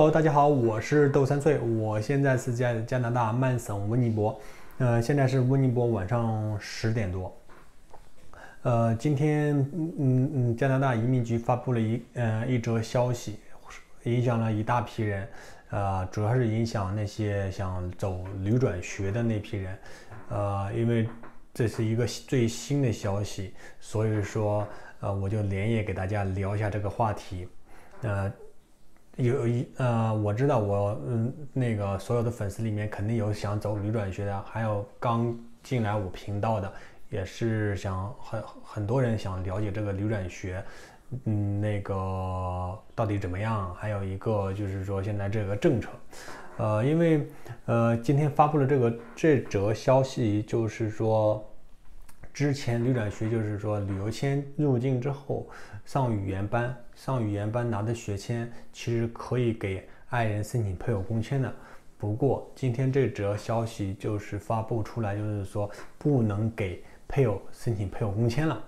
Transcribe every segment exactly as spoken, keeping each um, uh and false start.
Hello，大家好，我是豆三岁，我现在是在加拿大曼省温尼伯，呃，现在是温尼伯晚上十点多。呃，今天嗯嗯嗯，加拿大移民局发布了一呃一则消息，影响了一大批人，呃，主要是影响那些想走旅转学的那批人，呃，因为这是一个最新的消息，所以说呃我就连夜给大家聊一下这个话题，呃。有一呃，我知道我嗯那个所有的粉丝里面肯定有想走旅转学的，还有刚进来我频道的，也是想很很多人想了解这个旅转学，嗯那个到底怎么样？还有一个就是说现在这个政策，呃，因为呃今天发布了这个这则消息，就是说。之前旅转学就是说，旅游签入境之后上语言班，上语言班拿的学签其实可以给爱人申请配偶工签的。不过今天这则消息就是发布出来，就是说不能给配偶申请配偶工签了。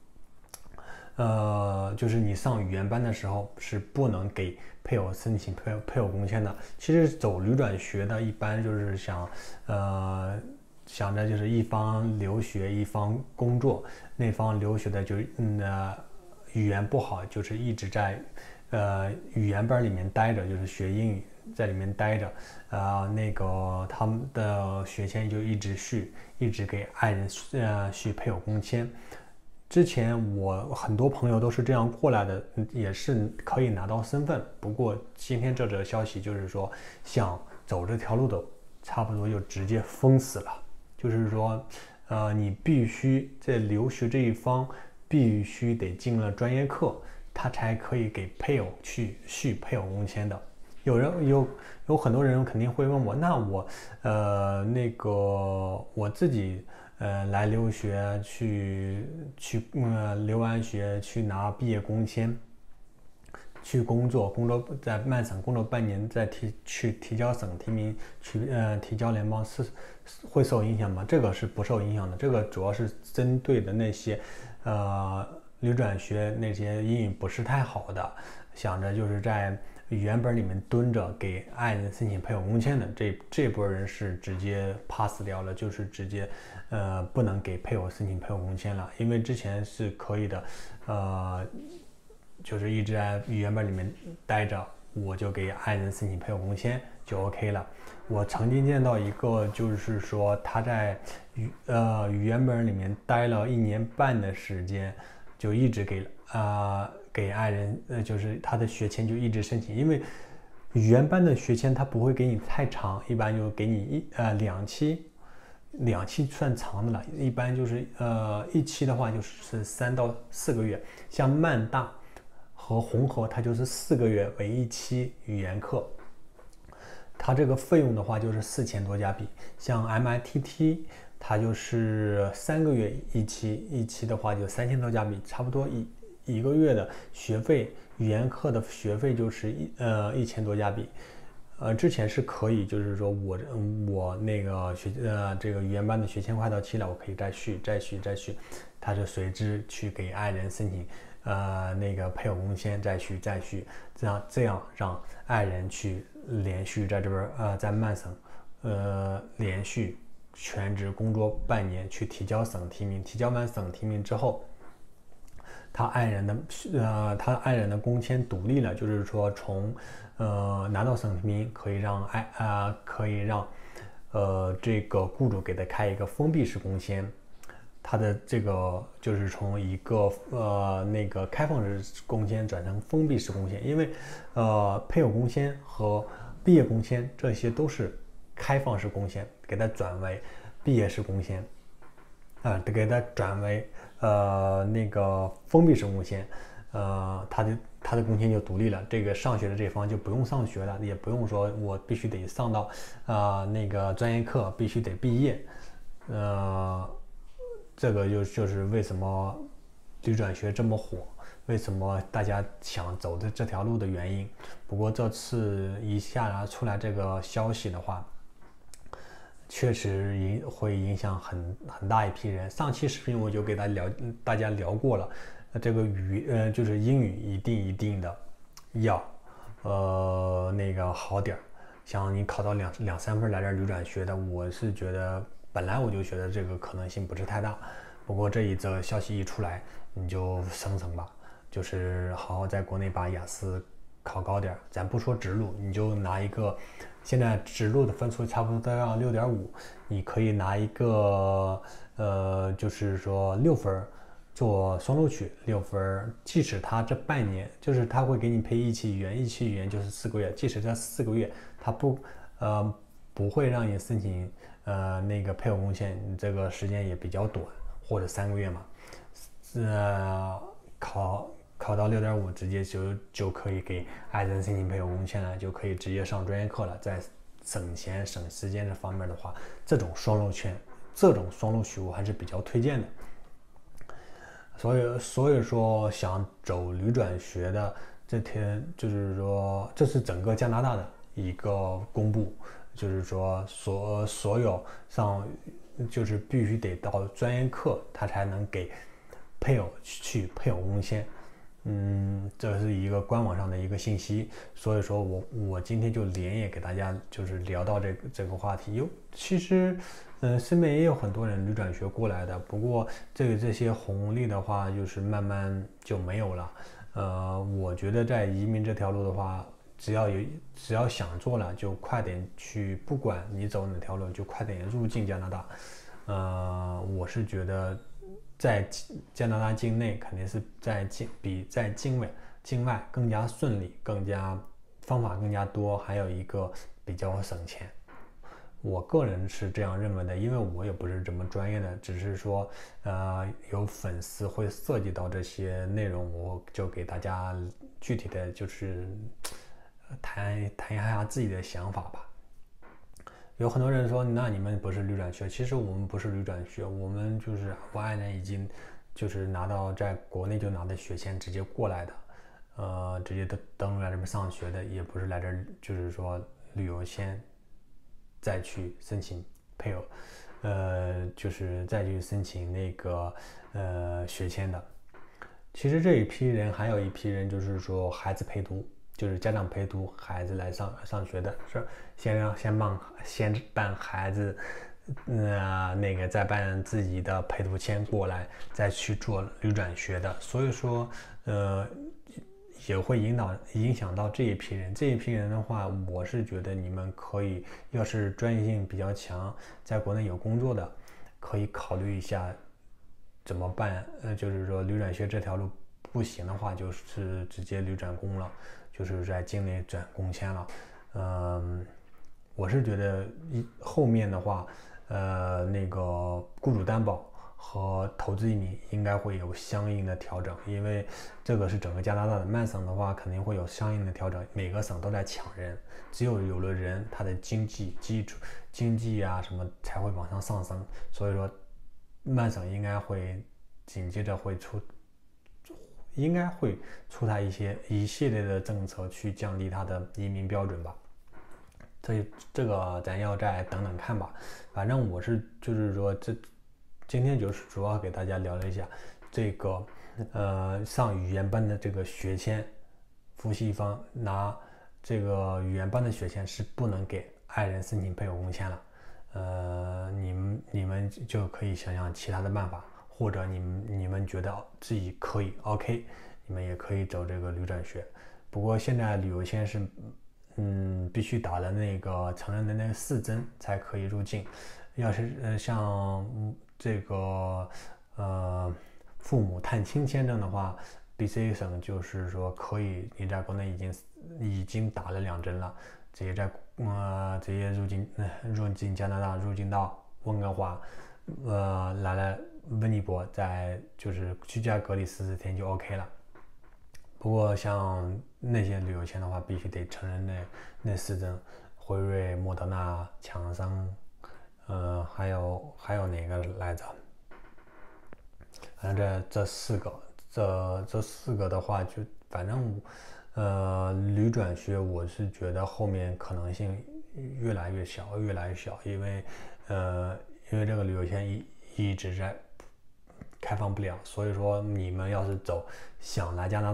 呃，就是你上语言班的时候是不能给配偶申请配偶配偶工签的。其实走旅转学的，一般就是想，呃。想着就是一方留学一方工作，那方留学的就嗯、呃、语言不好，就是一直在呃语言班里面待着，就是学英语在里面待着，啊、呃、那个他们的学签就一直续，一直给爱人呃续配偶工签。之前我很多朋友都是这样过来的，也是可以拿到身份。不过今天这则消息就是说，想走这条路的，差不多就直接封死了。就是说，呃，你必须在留学这一方必须得进了专业课，他才可以给配偶去续配偶工签的。有人有有很多人肯定会问我，那我呃那个我自己呃来留学去去呃留完学去拿毕业工签。去工作，工作在曼省工作半年，再提去提交省提名，去呃提交联邦是会受影响吗？这个是不受影响的。这个主要是针对的那些呃旅转学那些英语不是太好的，想着就是在语言本里面蹲着给爱人申请配偶工签的这这波人是直接 pass 掉了，就是直接呃不能给配偶申请配偶工签了，因为之前是可以的，呃。就是一直在语言班里面待着，我就给爱人申请配偶工签就 OK 了。我曾经见到一个，就是说他在语呃语言班里面待了一年半的时间，就一直给啊、呃、给爱人呃就是他的学签就一直申请，因为语言班的学签他不会给你太长，一般就给你一呃两期。两期算长的了，一般就是呃一期的话就是三到四个月，像曼大和红河，它就是四个月为一期语言课，它这个费用的话就是四千多加币。像 M I T T， 它就是三个月一期，一期的话就三千多加币，差不多一一个月的学费，语言课的学费就是一呃一千多加币。呃，之前是可以，就是说我我那个学呃这个语言班的学签快到期了，我可以再续再续再续，他是随之去给爱人申请呃那个配偶工签，再续再续，这样这样让爱人去连续在这边呃在曼省呃连续全职工作半年，去提交省提名，提交完省提名之后。他爱人的呃，他爱人的工签独立了，就是说从呃拿到省提名可以让爱啊、呃、可以让呃这个雇主给他开一个封闭式工签，他的这个就是从一个呃那个开放式工签转成封闭式工签，因为呃配偶工签和毕业工签这些都是开放式工签，给他转为毕业式工签啊，呃、给他转为。呃，那个封闭式工签，呃，他的他的工签就独立了。这个上学的这方就不用上学了，也不用说我必须得上到啊、呃、那个专业课，必须得毕业。呃，这个就就是为什么旅转学这么火，为什么大家想走的这条路的原因。不过这次一下来出来这个消息的话。确实影会影响很很大一批人。上期视频我就给大家聊，大家聊过了，这个语呃就是英语一定一定的要呃那个好点儿。像你考到两两三分来这儿旅转学的，我是觉得本来我就觉得这个可能性不是太大，不过这一则消息一出来，你就省省吧，就是好好在国内把雅思考高点儿。咱不说直录，你就拿一个，现在直录的分数差不多都要六点五，你可以拿一个呃，就是说六分做双录取六分，即使他这半年，就是他会给你配一期语言，一期语言就是四个月，即使这四个月他不呃不会让你申请呃那个配偶贡献，你这个时间也比较短，或者三个月嘛，呃考考到六点五，直接就就可以给爱人申请配偶贡献了，就可以直接上专业课了，在省钱省时间这方面的话，这种双录取这种双录取我还是比较推荐的。所以，所以说想走旅转学的这天，就是说这是整个加拿大的一个公布，就是说所所有上就是必须得到专业课，他才能给配偶去配偶贡献。嗯，这是一个官网上的一个信息，所以说我我今天就连夜给大家就是聊到这个这个话题。有其实，嗯、呃，身边也有很多人旅转学过来的，不过这个这些红利的话，就是慢慢就没有了。呃，我觉得在移民这条路的话，只要有只要想做了，就快点去，不管你走哪条路，就快点入境加拿大。呃，我是觉得。在加拿大境内肯定是在境比在境外境外更加顺利，更加方法更加多，还有一个比较省钱。我个人是这样认为的，因为我也不是这么专业的，只是说呃有粉丝会涉及到这些内容，我就给大家具体的就是谈谈一下自己的想法吧。有很多人说，那你们不是旅转学？其实我们不是旅转学，我们就是我爱人已经就是拿到在国内就拿的学签直接过来的，呃，直接登登陆来这边上学的，也不是来这儿就是说旅游签再去申请配偶，呃，就是再去申请那个呃学签的。其实这一批人还有一批人就是说孩子陪读。就是家长陪读孩子来上上学的，是先让先办先办孩子，呃那个再办自己的陪读签过来，再去做旅转学的。所以说，呃，也会引导影响到这一批人。这一批人的话，我是觉得你们可以，要是专业性比较强，在国内有工作的，可以考虑一下怎么办。呃，就是说旅转学这条路不行的话，就是直接旅转工了。就是在境内转工签了，嗯，我是觉得一后面的话，呃，那个雇主担保和投资移民应该会有相应的调整，因为这个是整个加拿大的，曼省的话肯定会有相应的调整，每个省都在抢人，只有有了人，它的经济基础、经济啊什么才会往上上升，所以说曼省应该会紧接着会出。应该会出台一些一系列的政策去降低它的移民标准吧，这这个咱要再等等看吧。反正我是就是说这今天就是主要给大家聊了一下这个呃上语言班的这个学签，夫妻方拿这个语言班的学签是不能给爱人申请配偶贡献了，呃你们你们就可以想想其他的办法。或者你们你们觉得自己可以 OK， 你们也可以走这个旅转学。不过现在旅游签是，嗯，必须打了那个成人的那个四针才可以入境。要是呃像这个呃父母探亲签证的话 ，B C 省就是说可以，你在国内已经已经打了两针了，直接在呃直接入境呃入境加拿大，入境到温哥华，呃来了。温尼伯在就是居家隔离十四天就 OK 了。不过像那些旅游签的话，必须得承认那那四针，辉瑞、莫德纳、强生，呃，还有还有哪个来着？反正这这四个，这这四个的话，就反正呃旅转学，我是觉得后面可能性越来越小，越来越小，因为呃因为这个旅游签一一直在。开放不了，所以说你们要是走想来加拿大的，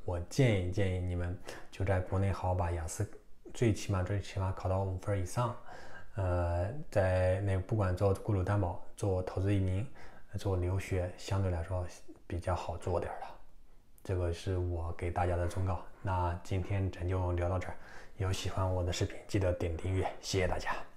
我建议建议你们就在国内好好把雅思最起码最起码考到五分以上，呃，在那不管做雇主担保、做投资移民、做留学，相对来说比较好做点了。这个是我给大家的忠告。那今天咱就聊到这儿，有喜欢我的视频记得点订阅，谢谢大家。